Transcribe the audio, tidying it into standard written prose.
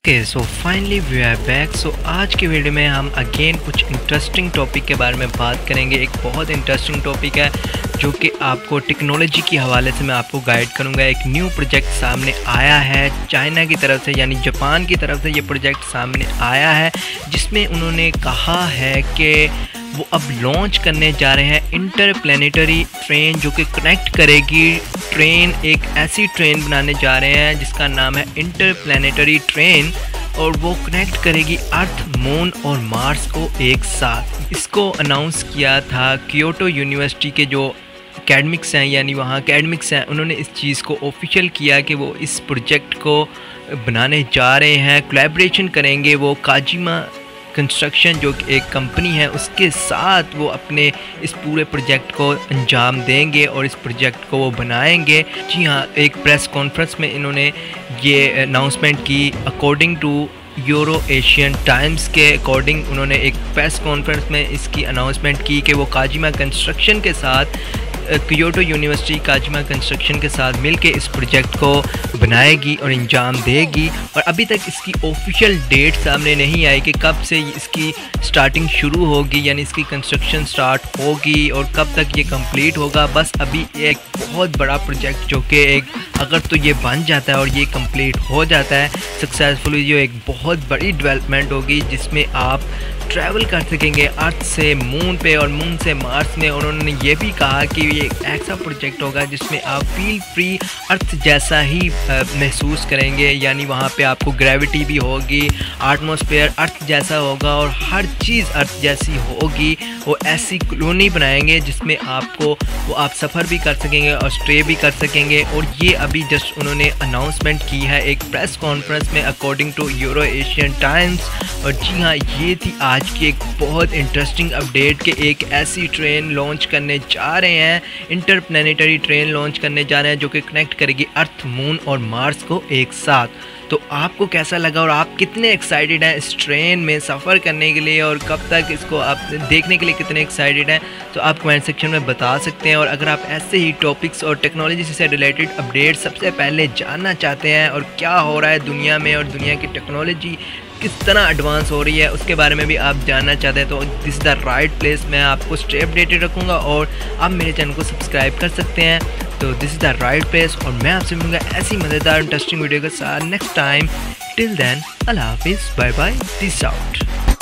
Okay so finally we are back. So आज के video में हम अगेन कुछ इंटरेस्टिंग टॉपिक के बारे में बात करेंगे। एक बहुत इंटरेस्टिंग टॉपिक है जो कि आपको टेक्नोलॉजी के हवाले से मैं आपको गाइड करूंगा। एक न्यू प्रोजेक्ट सामने आया है चाइना की तरफ से, यानी जापान की तरफ से ये प्रोजेक्ट सामने आया है, जिसमें उन्होंने कहा है कि वो अब लॉन्च करने जा रहे हैं इंटरप्लैनेटरी ट्रेन जो कि कनेक्ट करेगी ट्रेन। एक ऐसी ट्रेन बनाने जा रहे हैं जिसका नाम है इंटरप्लैनेटरी ट्रेन, और वो कनेक्ट करेगी अर्थ, मून और मार्स को एक साथ। इसको अनाउंस किया था क्योटो यूनिवर्सिटी के जो एकेडमिक्स हैं, यानी वहाँ एकेडमिक्स हैं, उन्होंने इस चीज़ को ऑफिशियल किया कि वो इस प्रोजेक्ट को बनाने जा रहे हैं। कोलैबोरेशन करेंगे वो काजिमा कंस्ट्रक्शन जो एक कंपनी है उसके साथ, वो अपने इस पूरे प्रोजेक्ट को अंजाम देंगे और इस प्रोजेक्ट को वो बनाएंगे। जी हाँ, एक प्रेस कॉन्फ्रेंस में इन्होंने ये अनाउंसमेंट की। According to Euro Asian Times के अकॉर्डिंग उन्होंने एक प्रेस कॉन्फ्रेंस में इसकी अनाउंसमेंट की कि वो काजिमा कंस्ट्रक्शन के साथ, क्योटो यूनिवर्सिटी काजिमा कंस्ट्रक्शन के साथ मिलके इस प्रोजेक्ट को बनाएगी और अंजाम देगी। और अभी तक इसकी ऑफिशियल डेट सामने नहीं आई कि कब से इसकी स्टार्टिंग शुरू होगी, यानी इसकी कंस्ट्रक्शन स्टार्ट होगी और कब तक ये कंप्लीट होगा। बस अभी एक बहुत बड़ा प्रोजेक्ट जो कि एक अगर तो ये बन जाता है और ये कंप्लीट हो जाता है सक्सेसफुली, जो एक बहुत बड़ी डेवलपमेंट होगी जिसमें आप ट्रैवल कर सकेंगे अर्थ से मून पे और मून से मार्स में। और उन्होंने ये भी कहा कि ये एक ऐसा प्रोजेक्ट होगा जिसमें आप फील फ्री अर्थ जैसा ही महसूस करेंगे, यानी वहाँ पे आपको ग्रेविटी भी होगी, एटमॉस्फेयर अर्थ जैसा होगा और हर चीज़ अर्थ जैसी होगी। वो ऐसी कॉलोनी बनाएंगे जिसमें आपको वो आप सफ़र भी कर सकेंगे और स्टे भी कर सकेंगे। और ये अभी जस्ट उन्होंने अनाउंसमेंट की है एक प्रेस कॉन्फ्रेंस में according to Euro Asian Times. और जी हाँ, ये थी आज की एक बहुत इंटरेस्टिंग अपडेट कि एक ऐसी ट्रेन लॉन्च करने जा रहे हैं, इंटरप्लैनेटरी ट्रेन लॉन्च करने जा रहे हैं जो कि कनेक्ट करेगी अर्थ, मून और मार्स को एक साथ। तो आपको कैसा लगा और आप कितने एक्साइटेड हैं इस ट्रेन में सफ़र करने के लिए, और कब तक इसको आप देखने के लिए कितने एक्साइटेड हैं, तो आप कमेंट सेक्शन में बता सकते हैं। और अगर आप ऐसे ही टॉपिक्स और टेक्नोलॉजी से रिलेटेड अपडेट सबसे पहले जानना चाहते हैं और क्या हो रहा है दुनिया में और दुनिया की टेक्नोलॉजी किस तरह एडवांस हो रही है उसके बारे में भी आप जानना चाहते हैं, तो this is the right place. मैं आपको स्टे अपडेटेड रखूँगा और आप मेरे चैनल को सब्सक्राइब कर सकते हैं। तो this is the right place और मैं आपसे मिलूँगा ऐसी मज़ेदार इंटरेस्टिंग वीडियो के साथ नेक्स्ट टाइम। टिल देन अल्लाह हाफिज़, बाय बाय, पीस आउट।